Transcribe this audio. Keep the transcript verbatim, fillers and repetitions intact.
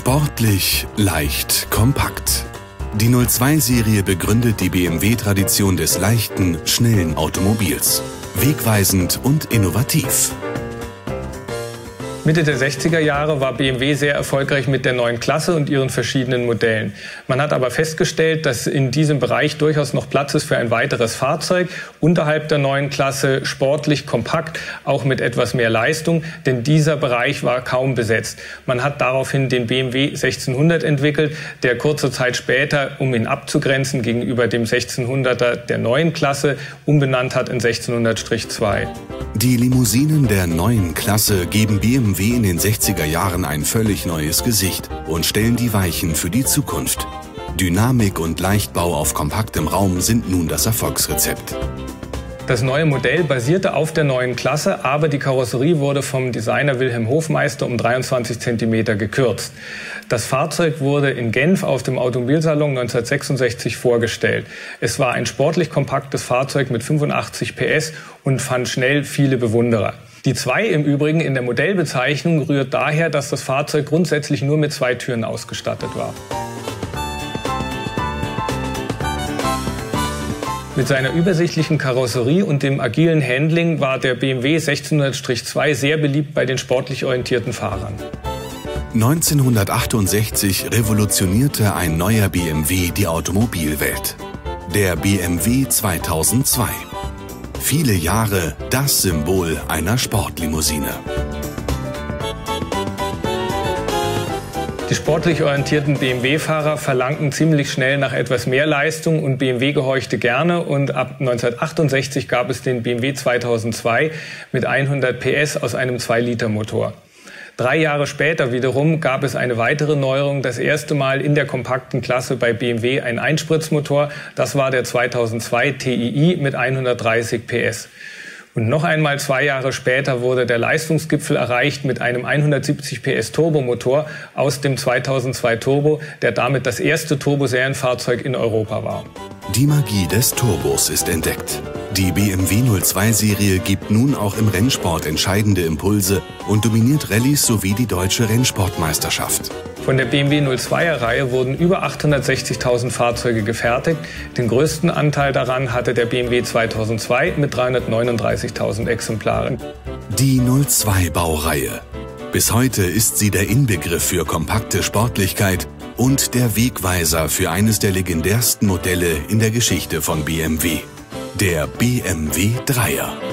Sportlich, leicht, kompakt. Die null zwei Serie begründet die B M W-Tradition des leichten, schnellen Automobils. Wegweisend und innovativ. Mitte der sechziger Jahre war B M W sehr erfolgreich mit der neuen Klasse und ihren verschiedenen Modellen. Man hat aber festgestellt, dass in diesem Bereich durchaus noch Platz ist für ein weiteres Fahrzeug unterhalb der neuen Klasse, sportlich, kompakt, auch mit etwas mehr Leistung, denn dieser Bereich war kaum besetzt. Man hat daraufhin den B M W sechzehnhundert entwickelt, der kurze Zeit später, um ihn abzugrenzen gegenüber dem sechzehnhunderter der neuen Klasse, umbenannt hat in sechzehnhundert zwei. Die Limousinen der neuen Klasse geben B M W in den sechziger Jahren ein völlig neues Gesicht und stellen die Weichen für die Zukunft. Dynamik und Leichtbau auf kompaktem Raum sind nun das Erfolgsrezept. Das neue Modell basierte auf der neuen Klasse, aber die Karosserie wurde vom Designer Wilhelm Hofmeister um dreiundzwanzig Zentimeter gekürzt. Das Fahrzeug wurde in Genf auf dem Automobilsalon neunzehnhundertsechsundsechzig vorgestellt. Es war ein sportlich kompaktes Fahrzeug mit fünfundachtzig P S und fand schnell viele Bewunderer. Die zwei im Übrigen in der Modellbezeichnung rührt daher, dass das Fahrzeug grundsätzlich nur mit zwei Türen ausgestattet war. Mit seiner übersichtlichen Karosserie und dem agilen Handling war der B M W sechzehnhundert zwei sehr beliebt bei den sportlich orientierten Fahrern. neunzehnhundertachtundsechzig revolutionierte ein neuer B M W die Automobilwelt. Der B M W zweitausendzwei. Viele Jahre das Symbol einer Sportlimousine. Die sportlich orientierten B M W-Fahrer verlangten ziemlich schnell nach etwas mehr Leistung und B M W gehorchte gerne, und ab neunzehnhundertachtundsechzig gab es den B M W zweitausendzwei mit hundert P S aus einem zwei Liter Motor. Drei Jahre später wiederum gab es eine weitere Neuerung, das erste Mal in der kompakten Klasse bei B M W ein Einspritzmotor. Das war der zweitausendzwei T I I mit hundertdreißig P S. Und noch einmal zwei Jahre später wurde der Leistungsgipfel erreicht mit einem hundertsiebzig P S Turbomotor aus dem zweitausendzwei Turbo, der damit das erste Turboserienfahrzeug in Europa war. Die Magie des Turbos ist entdeckt. Die B M W null zwei Serie gibt nun auch im Rennsport entscheidende Impulse und dominiert Rallyes sowie die deutsche Rennsportmeisterschaft. Von der B M W null zweier Reihe wurden über achthundertsechzigtausend Fahrzeuge gefertigt. Den größten Anteil daran hatte der B M W zweitausendzwei mit dreihundertneununddreißigtausend Exemplaren. Die null zwei Baureihe. Bis heute ist sie der Inbegriff für kompakte Sportlichkeit und der Wegweiser für eines der legendärsten Modelle in der Geschichte von B M W. Der B M W Dreier.